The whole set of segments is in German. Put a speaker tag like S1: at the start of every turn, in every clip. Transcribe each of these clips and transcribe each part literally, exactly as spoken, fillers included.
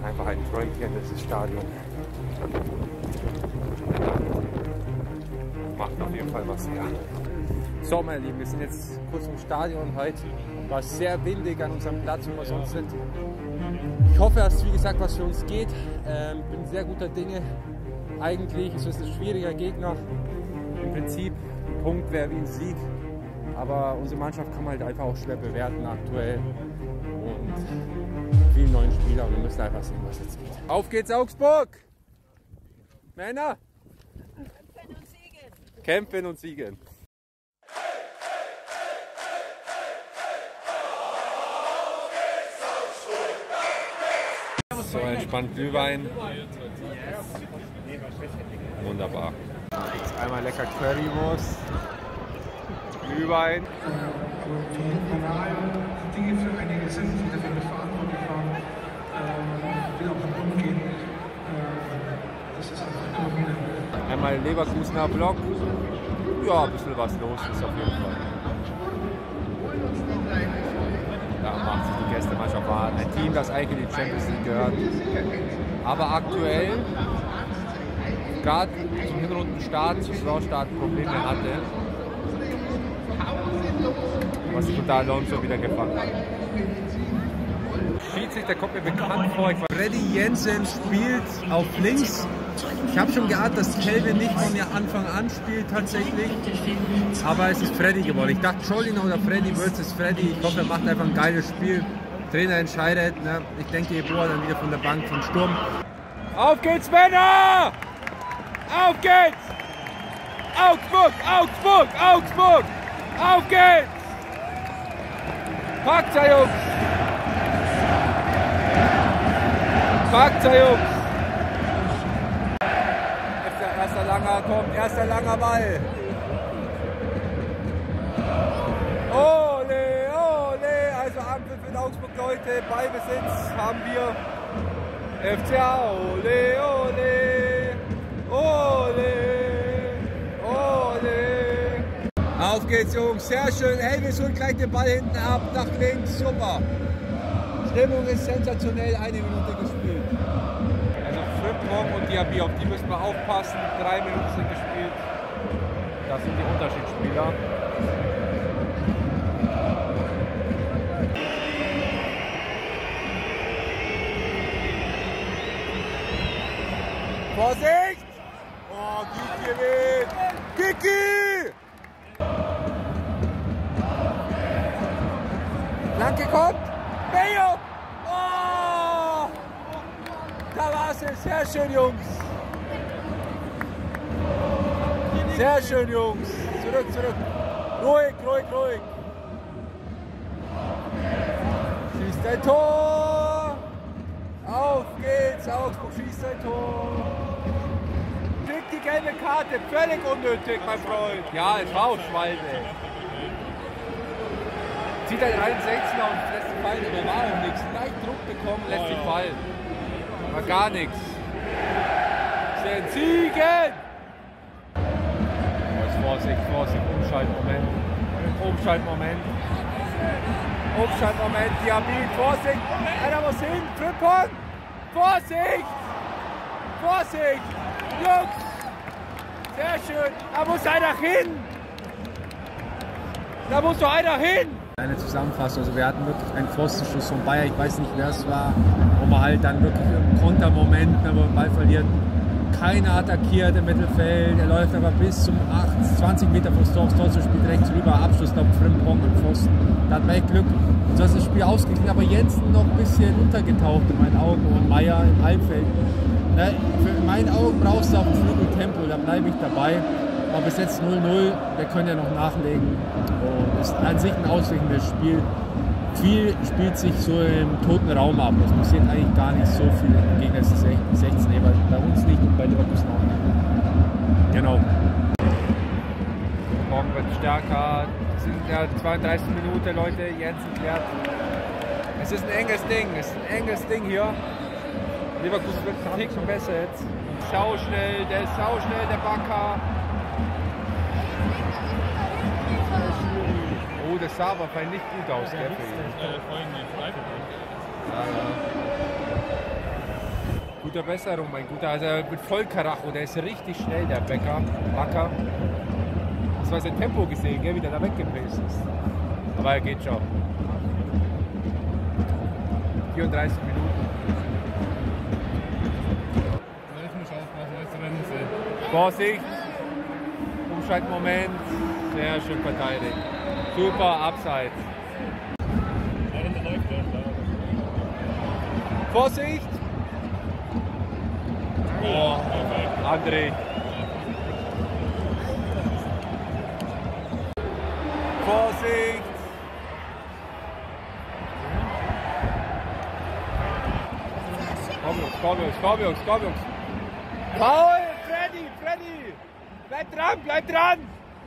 S1: einfach ein Träumchen, dieses Stadion. Macht auf jeden Fall was her. So, meine Lieben, wir sind jetzt kurz im Stadion. Heute war es sehr windig an unserem Platz, wo wir sonst sind. Ich hoffe, dass es wie gesagt was für uns geht. Ähm, bin sehr guter Dinge. Eigentlich ist es ein schwieriger Gegner. Im Prinzip ein Punkt wäre wie ein Sieg. Aber unsere Mannschaft kann man halt einfach auch schwer bewerten aktuell. Und viele neuen Spieler und wir müssen einfach sehen, was jetzt geht. Auf geht's, Augsburg! Männer!
S2: Kämpfen und siegen!
S1: Kämpfen und siegen! So entspannt Glühwein. Wunderbar. Jetzt einmal lecker Currywurst. Glühwein.
S3: Die für einige sind, die dafür mitverantwortlich waren, äh, will auch nach unten gehen. Äh, das ist einfach immer wieder.
S1: Einmal Leverkusener Block. Ja, ein bisschen was los ist auf jeden Fall. Da macht sich die Gästemannschaft wahr. Ein Team, das eigentlich in die Champions League gehört. Aber aktuell, gerade zum Hinrundenstart, zum Saisonstart Probleme hatte. Was sich unter Alonso wieder gefangen hat. Schiedsrichter kommt mir bekannt vor. Freddy Jensen spielt auf links. Ich habe schon geahnt, dass Kelvin nicht von Anfang an spielt tatsächlich. Aber es ist Freddy geworden. Ich dachte Jolino oder Freddy versus Freddy. Ich hoffe, er macht einfach ein geiles Spiel. Trainer entscheidet. Ne? Ich denke, Eboa dann wieder von der Bank vom Sturm. Auf geht's, Männer! Auf geht's! Augsburg! Augsburg! Augsburg! Auf geht's! Packt's, Jungs! Packt's, Jungs! Erster, erster langer kommt, erster langer Ball. Ole, ole! Also Ampel für Augsburg, Leute. Ballbesitz haben wir. F C A, ole, ole! Ole! Ole! Auf geht's, Jungs, sehr schön. Hey, wir holen gleich den Ball hinten ab, nach links, super. Stimmung ist sensationell, eine Minute gespielt. Also Frimpong und Diaby, auf die müssen wir aufpassen. Drei Minuten sind gespielt. Das sind die Unterschiedsspieler. Vorsicht! Oh, Kiki gewinnt! Kiki! Flanke kommt! Mayo! Oh! Da war es! Sehr schön, Jungs! Sehr schön, Jungs! Zurück, zurück! Ruhig, ruhig, ruhig! Schießt ein Tor! Auf geht's! Augsburg schießt ein Tor! Kriegt die gelbe Karte! Völlig unnötig, mein Freund! Ja, es war auch Schwalbe! Zieht halt einen Sechzler und lässt ihn fallen, aber war auch nichts. Leicht Druck bekommen, lässt ihn fallen. War gar nichts. Schön Siegen! Vorsicht, Vorsicht, Umschaltmoment. Umschaltmoment. Umschaltmoment, Diaby, Vorsicht! Einer muss hin, Frimpong! Vorsicht! Vorsicht! Jungs! Sehr schön! Da muss einer hin! Da muss doch einer hin! Eine Zusammenfassung, also wir hatten wirklich einen Pfostenschuss von Bayer, ich weiß nicht wer es war, wo man halt dann wirklich im Kontermoment, wenn man den Ball verliert, keiner attackiert im Mittelfeld, er läuft aber bis zum acht, zwanzig Meter vom Tor, das Tor zu spielt rechts rüber, Abschluss auf Frimpong und Pfosten, da hat man echt Glück, und so ist das Spiel ausgeglichen, aber Jensen noch ein bisschen untergetaucht in meinen Augen und Meier im Halbfeld. Ne, für in meinen Augen brauchst du auf dem Flügel Tempo, da bleibe ich dabei. Aber bis jetzt null null, wir können ja noch nachlegen. Und ist an sich ein ausgleichendes Spiel. Viel spielt sich so im toten Raum ab. Es passiert eigentlich gar nicht so viel im Gegensatz zu sechzehn, aber bei uns nicht und bei Leverkusen auch nicht. Genau. Morgen wird stärker. Es sind ja zweiunddreißig Minuten, Leute. Jensen klärt. Es ist ein enges Ding. Es ist ein enges Ding hier. Leverkusen wird ein Tick schon besser jetzt. Sau schnell, der ist sau schnell, der Bakker. Oh, das sah aber vielleicht nicht gut aus, gell, für ihn. Ja, ja. Gute Besserung, mein Guter. Also mit Vollkaracho, der ist richtig schnell, der Becker. Backer. Das war sein Tempo gesehen, gell, wie der da weggepäst ist. Aber er geht schon. vierunddreißig Minuten.
S4: Ich muss aufpassen, was zu Rennen sehen.
S1: Vorsicht! Umschaltmoment. Sehr schön verteidigt. Super, Abseits. Vorsicht! Oh, André. Vorsicht! Komm Jungs, komm Jungs, komm Jungs, komm Jungs. Paul, Freddy, Freddy! Bleib dran, bleib dran!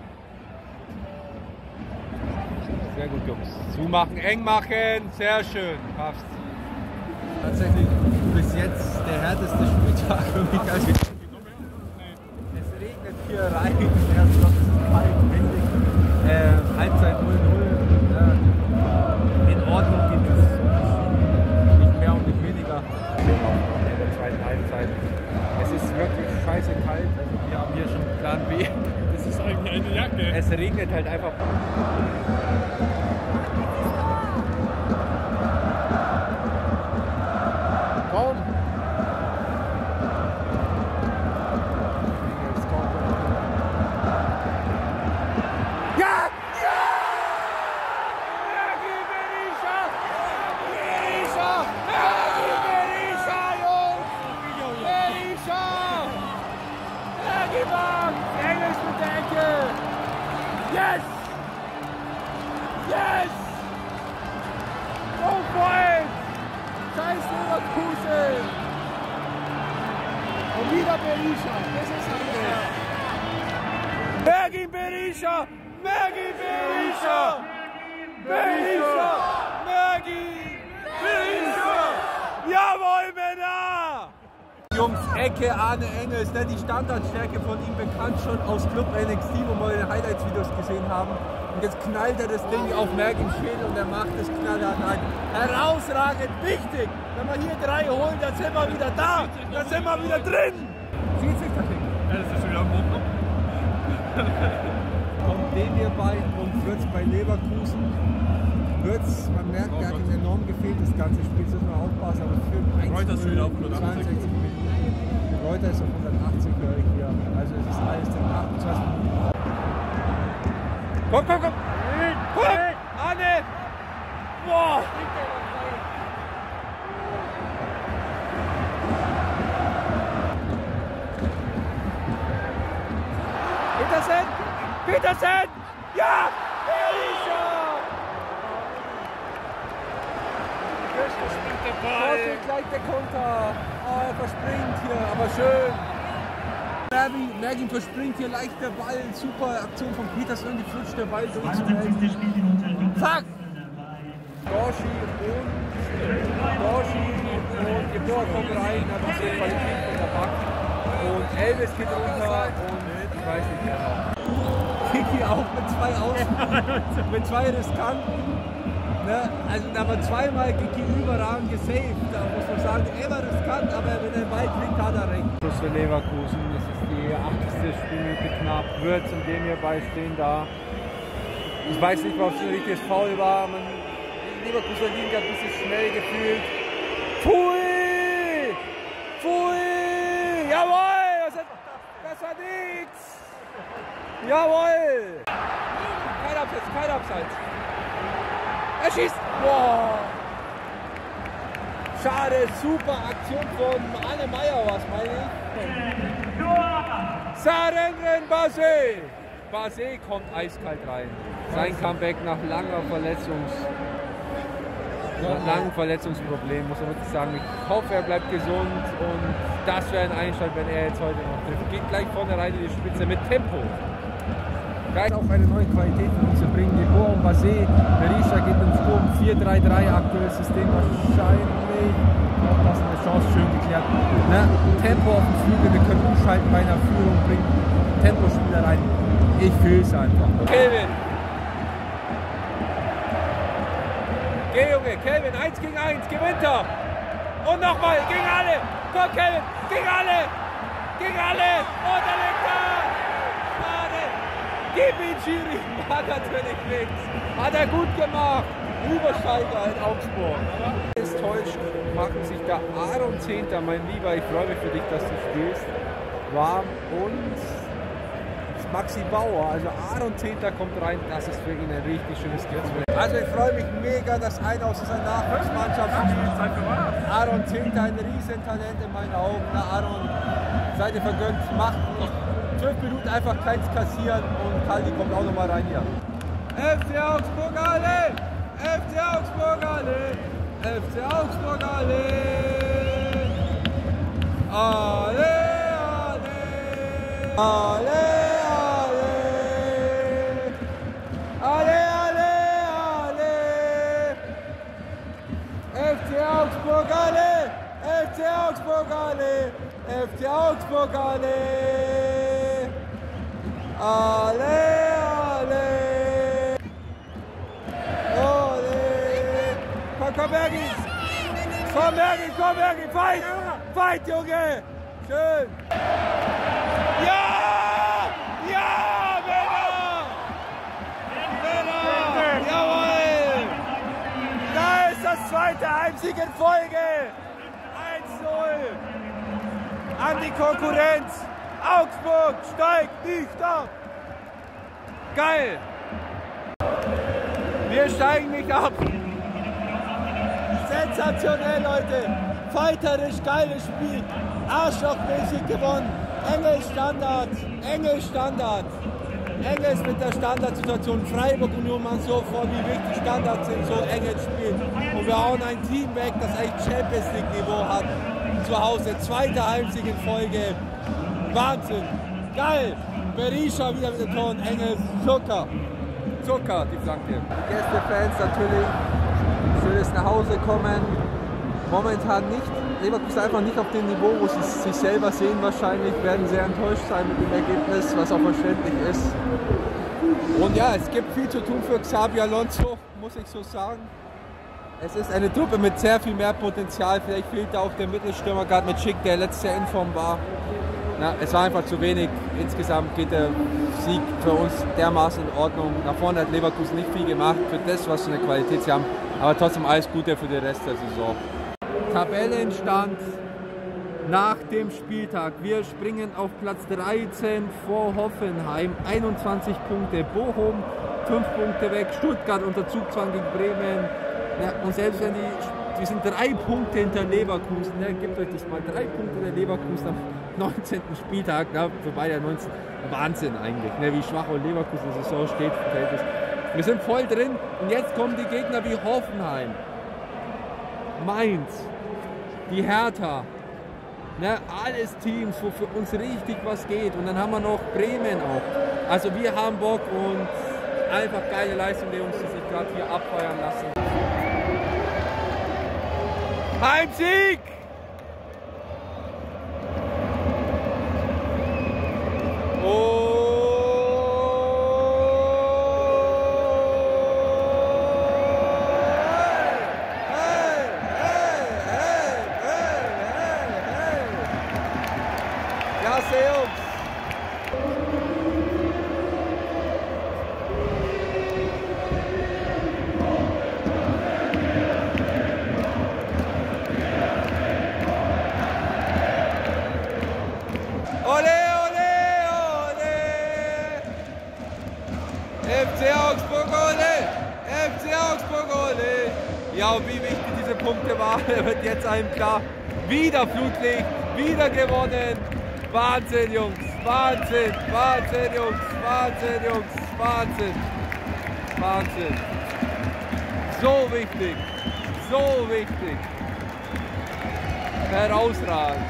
S1: Sehr gut, Jungs. Zumachen, eng machen, sehr schön. Passt. Tatsächlich bis jetzt der härteste Spieltag für mich. Also es regnet hier rein, erst noch ist es kalt, windig. Äh, Halbzeit null null. Äh, in Ordnung geht es. Nicht mehr und nicht weniger. In der zweiten Halbzeit. Es ist wirklich scheiße kalt. Also wir haben hier schon Plan B.
S4: Das ist eigentlich eine Jacke.
S1: Es regnet halt einfach. Komm! Ja! Ja! Mergi Berisha! Berisha! Mergi Berisha, Jungs! Berisha! Mergi Mann! Engels mit der Ecke! Yes! Yes! Go for it! Scheiß Leverkusen! Und wieder Berisha! Das ist es! Mergi Berisha! Mergi Berisha! Berisha! Mergi Berisha! Jawohl, Männer! Jungs, Ecke Arne Engels, ne, die Standardstärke von ihm bekannt schon aus Club N X T, wo wir die Highlights-Videos gesehen haben. Und jetzt knallt er das Ding auf Mergi Schädel und er macht das knallhart rein. Herausragend, wichtig! Wenn wir hier drei holen, dann sind wir wieder da! Dann sind wir wieder drin! Sieht sich das Ding?
S4: Ja, das ist wieder am Hoch.
S1: Kommt dem hier bei und Würz bei Leverkusen. Würz, man merkt, der hat ihm enorm gefehlt, das ganze Spiel, das muss man aufpassen, aber für
S4: Reuter ist wieder auf hundertachtzig.
S1: zweiundsechzig Minuten. Reuter ist auf hundertachtzig, höre ich hier. Also es ist alles in achtundzwanzig Minuten. Komm, komm, komm! Komm! Arne! Boah! Petersen! Petersen! Ja! Berisha! Vorsicht, gleich der Konter. Oh, er verspringt hier, aber schön. Mergi, Mergi verspringt hier leicht der Ball. Super Aktion von Petersen. Die flutscht der Ball durch zum Helden. Zack! Dorshi und Dorshi und Gebor kommt rein. Hat die Qualität von der Back. Und Elvis geht runter und ich weiß nicht mehr noch. Kiki auch mit zwei Außen, mit zwei Riskanten. Ne? Also da war zweimal Kiki überragend gesaved. Da muss man sagen, er war riskant, aber wenn er Ball kriegt, hat er recht. Plus für Leverkusen, das ist die achtzigste Spielminute knapp. Würz und dem hierbei stehen da. Ich weiß nicht, ob es ein richtiges Foul war. Man, Leverkusen liegen ein bisschen schnell gefühlt. Pfui! Pfui! Jawohl! Das, hat, das war nichts! Jawohl! Kein Abseits, kein Abseits. Er schießt! Boah! Schade, super Aktion von Arne Meyer, was meine ich? Sarengren Basé! Basé kommt eiskalt rein. Sein Comeback nach langer Verletzungs... Nach langem Verletzungsproblem, muss man wirklich sagen. Ich hoffe, er bleibt gesund und das wäre ein Einstand, wenn er jetzt heute noch trifft. Geht gleich vorne rein in die Spitze mit Tempo. Geil auch eine neue Qualität für uns zu bringen. Gebor und Basé. Berisha geht im Sturm vier drei drei, aktuelles System wahrscheinlich. Auch das ist eine Chance, schön geklärt. Ne? Tempo auf dem Flügel, wir können umschalten bei einer Führung, bringen Tempospieler rein. Ich fühle es einfach. Kelvin! Geh Junge, Kelvin, eins gegen eins, gewinnt er! Und nochmal, gegen alle. Komm, Kevin, gegen alle. Gegen alle. Und der legt da. Schade. Gib ihn, Schiri. Hat natürlich nichts. Hat er gut gemacht. Übersteiger in Augsburg. Ist täuscht, machen sich da Aaron Zehnter, mein Lieber. Ich freue mich für dich, dass du spielst. Warm und Maxi Bauer, also Aaron Zehnter kommt rein, das ist für ihn ein richtig schönes Skillswert. Also ich freue mich mega, dass einer aus dieser Nachwuchsmannschaft spielt. Aaron Zehnter, ein Riesentalent in meinen Augen. Na, Aaron, seid ihr vergönnt, macht noch zwölf Minuten einfach keins kassieren und Kaldi kommt auch nochmal rein hier. F C Augsburg alle! F C Augsburg alle! F C Augsburg alle! Alle, alle! Alle! Augsburg alle! F C Augsburg alle! F C Augsburg alle! Alle, alle! Alle! Komm, komm, Bergi! Komm, Bergi, komm, Bergi! Fight! Fight, Junge! Schön! Ja! Ja, Männer! Männer! Jawohl! Da ist das zweite Heimsieg in Folge! eins null! An die Konkurrenz! Augsburg steigt nicht ab! Geil! Wir steigen nicht ab! Sensationell, Leute! Fighterisch geiles Spiel! Arschlochmäßig gewonnen! Engels Standard! Engels Standard! Engels mit der Standardsituation. Freiburg Union man so vor, wie wichtig Standards sind, so Engels spielt. Und wir hauen ein Team weg, das eigentlich Champions League Niveau hat. Zu Hause, zweiter Heimsieg in Folge. Wahnsinn! Geil! Berisha wieder mit den Toren. Engels, Zucker! Zucker, die Flanke. Die Gästefans natürlich. Schönes nach Hause kommen. Momentan nicht. Leverkusen einfach nicht auf dem Niveau, wo sie sich selber sehen wahrscheinlich. Werden sehr enttäuscht sein mit dem Ergebnis, was auch verständlich ist. Und ja, es gibt viel zu tun für Xabi Alonso, muss ich so sagen. Es ist eine Truppe mit sehr viel mehr Potenzial. Vielleicht fehlt da auch der Mittelstürmer, gerade mit Schick, der letztes Jahr in Form war. Na, es war einfach zu wenig. Insgesamt geht der Sieg für uns dermaßen in Ordnung. Nach vorne hat Leverkusen nicht viel gemacht für das, was für eine Qualität sie haben. Aber trotzdem alles Gute für den Rest der Saison. Tabellenstand nach dem Spieltag. Wir springen auf Platz dreizehn vor Hoffenheim. einundzwanzig Punkte. Bochum fünf Punkte weg. Stuttgart unter Zugzwang gegen Bremen. Ja, und selbst wenn die, die sind drei Punkte hinter Leverkusen. Ja, gebt euch das mal. Drei Punkte hinter Leverkusen am neunzehnten Spieltag. Ja, vorbei der neunzehnten Wahnsinn eigentlich. Ne, wie schwach auch Leverkusen in der Saison steht. Wir sind voll drin. Und jetzt kommen die Gegner wie Hoffenheim, Mainz, die Hertha. Ne, alles Teams, wo für uns richtig was geht. Und dann haben wir noch Bremen auch. Also wir haben Bock und einfach geile Leistung der Jungs, die sich gerade hier abfeiern lassen. Heimsieg! Oh! Ja, und wie wichtig diese Punkte waren, wird jetzt einem klar. Wieder Flutlicht, wieder gewonnen. Wahnsinn, Jungs, Wahnsinn, Wahnsinn, Jungs, Wahnsinn, Jungs, Wahnsinn, Wahnsinn. So wichtig, so wichtig. Herausragend.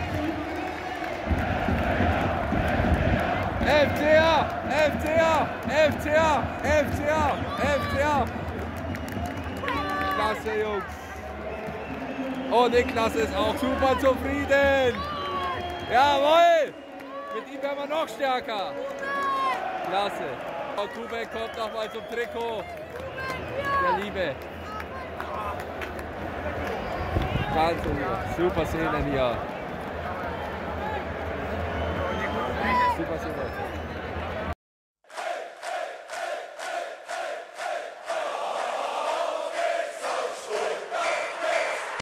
S1: F C A, F C A, F C A, F C A, F C A. Klasse, Jungs. Oh, Niklas ist auch super zufrieden. Jawohl. Mit ihm werden wir noch stärker. Klasse. Und Kubek kommt nochmal zum Trikot. Der Liebe.
S5: Wahnsinn, super Szenen hier. Super Szenen.